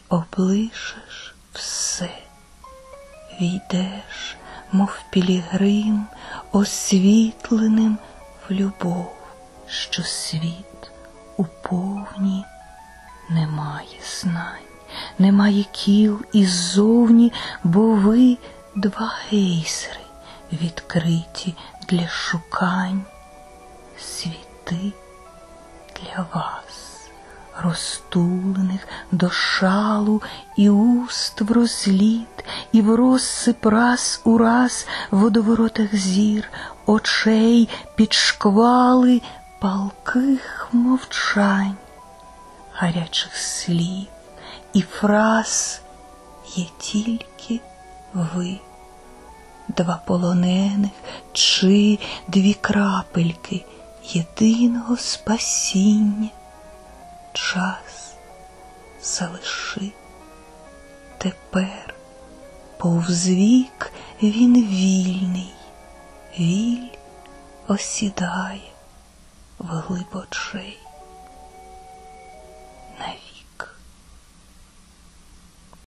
облишеш все, війдеш, мов пілігрим, освітленим в любов, що світ у повні немає знань, немає кіл іззовні, бо ви два гейзери, відкриті для шукань, світи для вас, розтулених до шалу і уст в розліт, і в розсип раз у раз в водоворотах зір, очей під шквали палких мовчань, гарячих слів і фраз є тільки ви, два полонених чи дві крапельки єдиного спасіння. Час залиши тепер, повз вік він вільний, віль осідає в глиб очей.